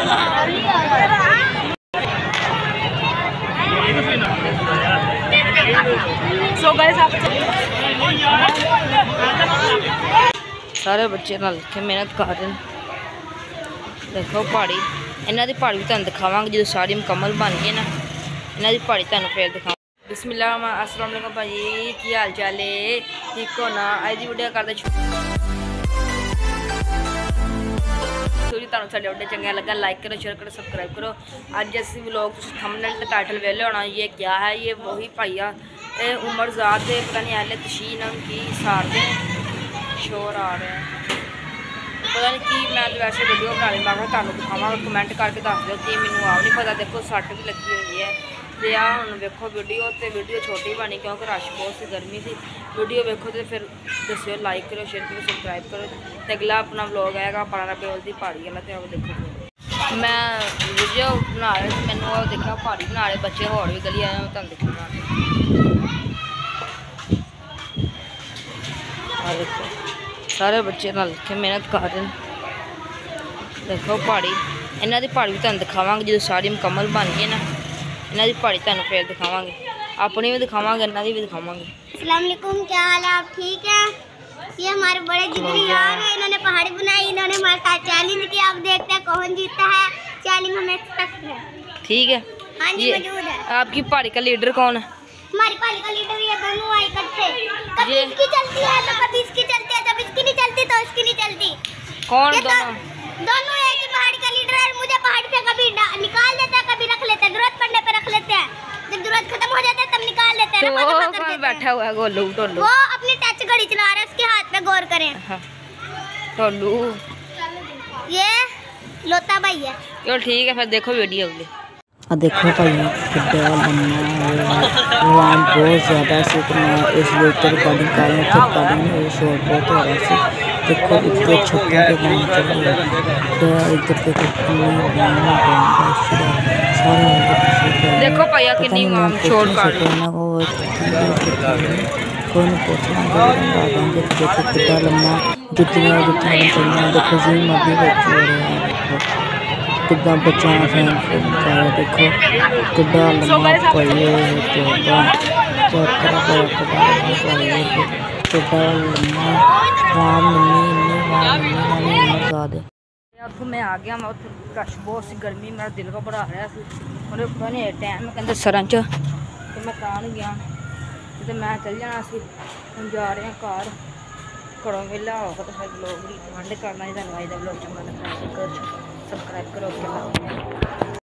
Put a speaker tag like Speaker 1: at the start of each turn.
Speaker 1: So guys आप सारे बच्चे नाल के मेहनत कर रहे हैं। देखो पहाड़ी इन्हों की पहाड़ी भी तुम दिखावांगे जो सारी मुकम्मल बन गई ना, इन्हों की पहाड़ी तुम फिर दिखावा। बिस्मिल्लाह अस्सलाम वालेकुम भाजी, की हाल चाल है? ठीक हो ना? अज की वीडियो करते तुम साढ़े वीडियो चंगा लगा लाइक करो, शेयर करो, सब्सक्राइब करो। अज असी व्लॉग थंबनेल टाइटल वेले होना, ये क्या है? ये वही भाईया उमर ज़ाद है, पता नहीं आले तशीन की सारते शोर आ रहे हैं, पता नहीं कि मैं तो वैसे वीडियो बना ली, मैं तुम दिखावा, कमेंट करके दस दो कि मैंने आप नहीं पता। देखो सट भी लगी हुई है तो आ हम वेखो वीडियो, तो वीडियो छोटी बनी क्योंकि रश बहुत सी गर्मी थी। वीडियो वेखो तो फिर दस्यो, लाइक करो, शेयर करो, सब्सक्राइब करो। तो अगला अपना व्लॉग आएगा पारा बेल की पहाड़ी वाला, तो आप देखो मैं वीडियो बना रहे, मैंने वो देखा पहाड़ी बना रहे बच्चे, होर भी गली आए तुम देखो। देखो सारे बच्चे नाल के मेहनत कर रहे हैं। देखो पहाड़ी इन्हों की पहाड़ी भी तुम दिखावांगे जो सारी मुकम्मल बन गई ना, इन्हों की पहाड़ी तुम फिर दिखावांगे, अपनी भी दिखावांगे, इन्हों की भी दिखावांगे।
Speaker 2: अस्सलाम वालेकुम, क्या हाल है? आप ठीक है? ये हमारे बड़े जिगरी यार है, इन्होंने पहाड़ी बनाई, इन्होंने हमारे साथ चैलेंज किया। अब देखते हैं कौन जीतता है। चैलेंज हमें एक्सपेक्ट है।
Speaker 1: ठीक है,
Speaker 2: हाँ जी मौजूद है।
Speaker 1: आपकी पहाड़ी का लीडर कौन है?
Speaker 2: हमारी पहाड़ी का लीडर ये दोनों आए इकट्ठे, कभी इसकी चलती है तो कभी इसकी चलती है, जब इसकी नहीं चलती तो इसकी नहीं चलती।
Speaker 1: कौन दोनों?
Speaker 2: दोनों एक ही पहाड़ी का लीडर है। मुझे पहाड़ी से कभी निकाल देता है, कभी रख लेते हैं, जरूरत पड़ने पे रख लेते हैं, जब जरूरत खत्म हो जाता है तब निकाल लेते हैं।
Speaker 1: तो कौन बैठा हुआ है? गोलू टोलू
Speaker 2: वो अपनी टच घड़ी चला रहा है, उसके हाथ पे गौर करें।
Speaker 1: टोलू
Speaker 2: ये लोता भाई है।
Speaker 1: चलो ठीक है, फिर देखो वीडियो अगली।
Speaker 3: देखो भाई कितना वाम बहुत ज़्यादा सीखना इसलिए इधर रिकॉर्डिंग कर रहे हैं, रिकॉर्डिंग शोर बहुत हो रहा है। देखो इतने छक्कों के काम चल रहे हैं, तो इधर
Speaker 1: देखो भैया कितनी वाम छोड़ कर
Speaker 3: कौन पूछना देखो कितना लम्बा जुतियाँ जुतियाँ देखो जी मभी बच्चे हो रहे हैं, कितना बच्चा फैन देखो कितना लम्बा पहिए
Speaker 1: आपको मैं आ गया, मैं रश बहुत सी गर्मी, मेरा दिल का बड़ा रहा उन्हें पता नहीं टाइम कहते सर च, तो मैं तां नहीं गया, तो मैं चल जाना सी। हम जा रहे हैं घर, घरों वेला होगा तो फिर लोग ठंड करना, जो अज का ब्लॉग चंगा लगता है सब्सक्राइब करो।